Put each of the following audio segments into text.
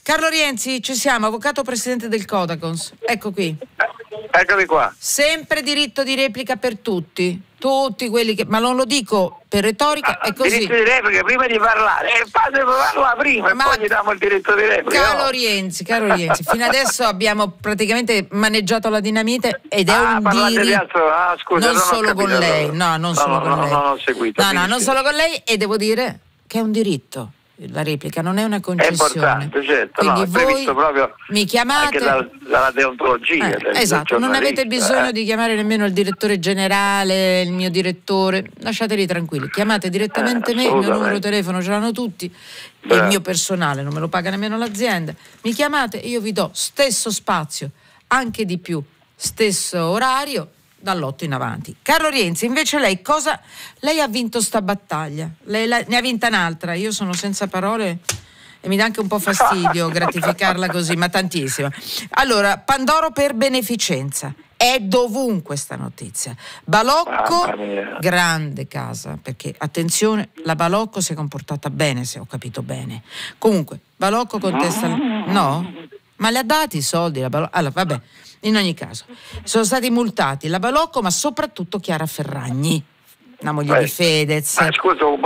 Carlo Rienzi, ci siamo, avvocato presidente del Codacons. Ecco qui. Eccomi qua. Sempre diritto di replica per tutti quelli che... Ma non lo dico per retorica, è così. Diritto di replica prima di parlare. Fate parlare prima e poi gli diamo il diritto di replica. Caro Rienzi, fino adesso abbiamo praticamente maneggiato la dinamite ed è un diritto... Scusa, non solo con lei. Non solo con lei. Non ho seguito. No, non solo con lei, e devo dire che è un diritto. La replica non è una concessione. È importante, certo. Quindi voi proprio mi chiamate anche dalla deontologia. Esatto, non avete bisogno di chiamare nemmeno il direttore generale, il mio direttore, lasciateli tranquilli, chiamate direttamente me, il mio numero telefono ce l'hanno tutti, e il mio personale non me lo paga nemmeno l'azienda. Mi chiamate, io vi do stesso spazio, anche di più, stesso orario, dall'8 in avanti. Carlo Rienzi, invece lei ha vinto sta battaglia, ne ha vinta un'altra, io sono senza parole e mi dà anche un po' fastidio gratificarla così, ma tantissima. Allora, Pandoro per beneficenza, è dovunque sta notizia. Balocco, grande casa, perché attenzione, la Balocco si è comportata bene, se ho capito bene. Comunque, Balocco contesta... No? Ma le ha dati i soldi la Balocco? Allora, vabbè. In ogni caso, sono stati multati la Balocco, ma soprattutto Chiara Ferragni, la moglie di Fedez. Ma scusa, un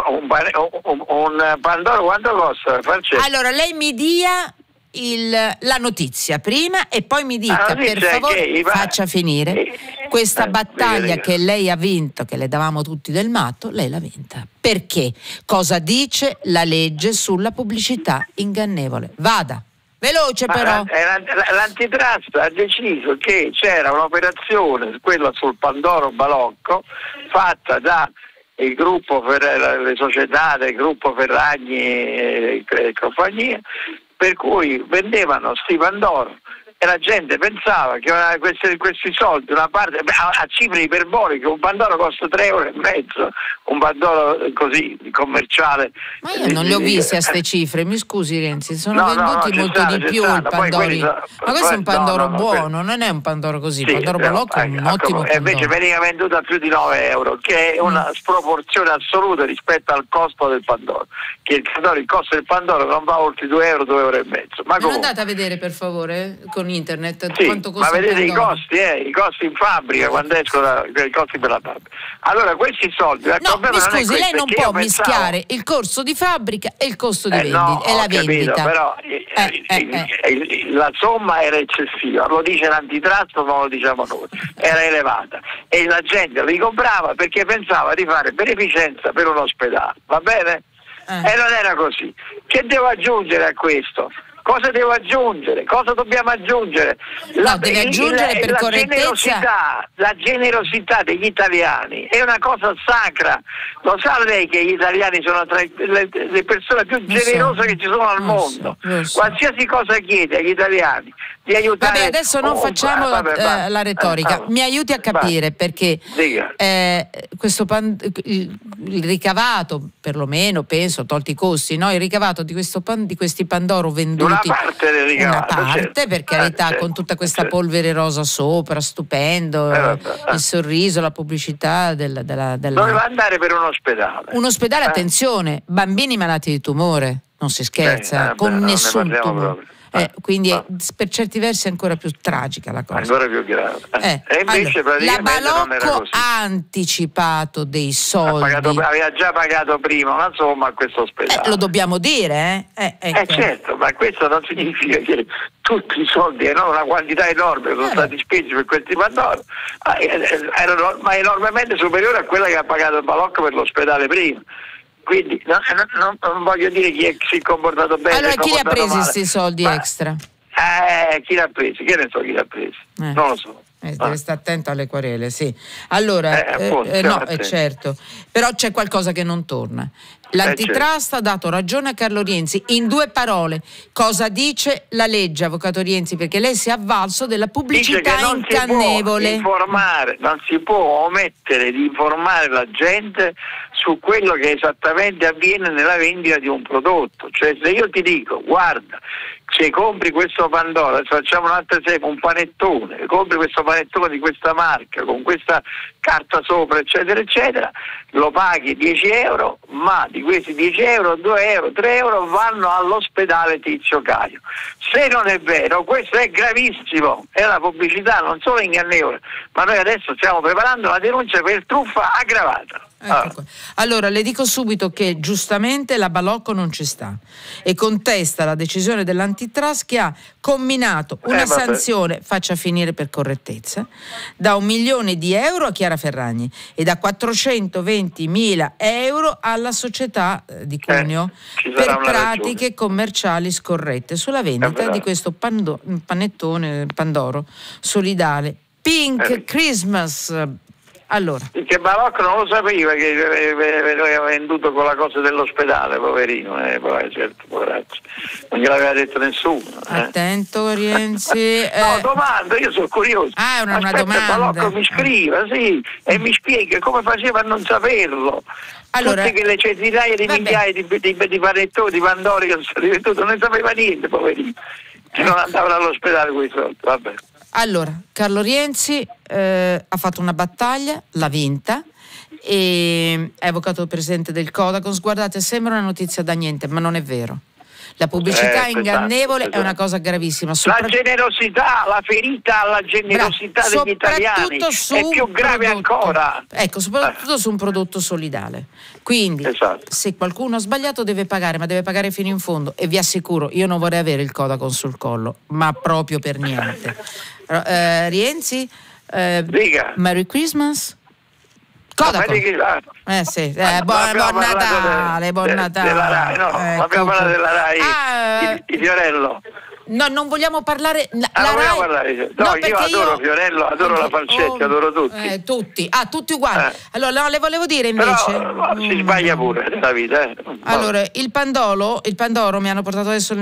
Pandoro quanto costa? Allora, lei mi dia la notizia prima e poi mi dica, per favore, faccia finire questa battaglia che lei ha vinto, che le davamo tutti del matto, lei l'ha vinta. Perché? Cosa dice la legge sulla pubblicità ingannevole? Vada. Veloce però. L'antitrust ha deciso che c'era un'operazione, quella sul Pandoro Balocco, fatta da il gruppo per le società del gruppo Ferragni e compagnia, per cui vendevano sti Pandoro e la gente pensava che questi soldi, una parte a cifre iperboliche, un Pandoro costa 3,5 euro, un Pandoro così commerciale. Ma io non li ho visti a ste cifre, mi scusi Renzi, sono venduti molto di più il Pandoro. Ma questo è un Pandoro buono, non è un Pandoro così, il Pandoro Balocco è un ottimo Pandoro. E invece veniva venduto a più di 9 euro, che è una sproporzione assoluta rispetto al costo del Pandoro, che il costo del Pandoro non va oltre 2 euro, 2,5 euro. Ma non andate a vedere per favore con internet quanto costa? Ma vedete i costi in fabbrica quando escono, i costi per la fabbrica. Allora questi soldi, mi scusi, lei non può mischiare il costo di fabbrica e il costo di vendita e la vendita. Però la somma era eccessiva, lo dice l'antitrust, non lo diciamo noi, era elevata e la gente li comprava perché pensava di fare beneficenza per un ospedale, va bene? E non era così. Che devo aggiungere a questo? Cosa devo aggiungere? Cosa dobbiamo aggiungere? Deve aggiungere per correttezza. La generosità degli italiani è una cosa sacra. Lo sa lei che gli italiani sono tra le persone più generose che ci sono al mondo. Qualsiasi cosa chiede agli italiani di aiutare. Vabbè, adesso non facciamo la retorica. Mi aiuti a capire perché il ricavato, perlomeno penso, tolti i costi, no? Il ricavato di questi Pandoro venduti, una parte, per carità, con tutta questa polvere rosa sopra, stupendo, il sorriso, la pubblicità doveva andare per un ospedale. Attenzione, bambini malati di tumore, non si scherza, con nessun tumore. Quindi per certi versi è ancora più tragica la cosa. Ancora più grave. E invece la Balocco ha anticipato dei soldi. Aveva già pagato prima una somma a questo ospedale. Lo dobbiamo dire, ecco. Certo, ma questo non significa che tutti i soldi, una quantità enorme sono stati spesi per questi Pandoro, ma enormemente superiore a quella che ha pagato il Balocco per l'ospedale prima. Quindi non voglio dire chi si è comportato bene. Allora chi li ha presi questi soldi extra? Chi li ha presi? Che ne so chi li ha presi? Non lo so. Deve stare attento alle querele, sì. Allora, certo, però c'è qualcosa che non torna. L'antitrust ha dato ragione a Carlo Rienzi in 2 parole. Cosa dice la legge, avvocato Rienzi? Perché lei si è avvalso della pubblicità ingannevole. Non si può omettere di informare la gente su quello che esattamente avviene nella vendita di un prodotto. Cioè, se io ti dico, guarda, se compri questo Pandoro, facciamo un altro esempio, un panettone, compri questo panettone di questa marca con questa carta sopra, eccetera eccetera, lo paghi 10 euro, ma di questi 10 euro, 2 euro, 3 euro vanno all'ospedale Tizio Caio. Se non è vero, questo è gravissimo, è una pubblicità non solo ingannevole, ma noi adesso stiamo preparando la denuncia per truffa aggravata. Allora le dico subito che giustamente la Balocco non ci sta e contesta la decisione dell'antitrust che ha comminato una sanzione, faccia finire per correttezza, da 1 milione di euro a Chiara Ferragni e da 420.000 euro alla società di Cuneo per pratiche commerciali scorrette sulla vendita di questo panettone Pandoro solidale Pink Christmas. Allora. Perché Balocco non lo sapeva che aveva venduto con la cosa dell'ospedale, poverino, certo, poveraccio. Non gliel'aveva detto nessuno. Attento Rienzi. No, domanda, io sono curioso. È una domanda. Balocco mi scriva, sì, e mi spiega come faceva a non saperlo. Allora, tutte le centinaia di migliaia di panettoni, di Pandori che sono stati venduti, non ne sapeva niente, poverino. Che non andavano all'ospedale quei soldi, vabbè. Allora, Carlo Rienzi ha fatto una battaglia, l'ha vinta e è avvocato presidente del Codacons. Guardate, sembra una notizia da niente, ma non è vero. La pubblicità ingannevole è una cosa gravissima. La generosità, la ferita alla generosità degli italiani è più grave ancora. Ecco, soprattutto su un prodotto solidale. Quindi, se qualcuno ha sbagliato deve pagare, ma deve pagare fino in fondo. E vi assicuro, io non vorrei avere il Codacons sul collo, ma proprio per niente. Rienzi, Merry Christmas. Codacons. Sì, buon Natale, buon Natale. Abbiamo parlato della Rai, di Fiorello. No, non vogliamo parlare. Io adoro Fiorello, adoro la Falcetti, adoro tutti. Tutti uguali. Allora, le volevo dire invece. Però si sbaglia pure nella vita. Allora, il Pandoro mi hanno portato adesso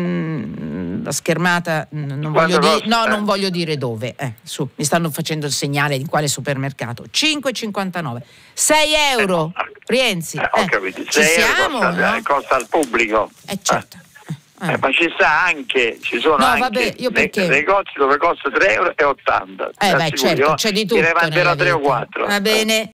la schermata, non voglio dire dove. Mi stanno facendo il segnale di quale supermercato. 5,59. 6 euro. Rienzi. Ho capito. 6 euro costa al pubblico. Certo. Ma ci sta anche, ci sono anche negozi dove costa 3,80 euro. Certo, c'è di tutto. Ne manderò 3 o 4. Va bene.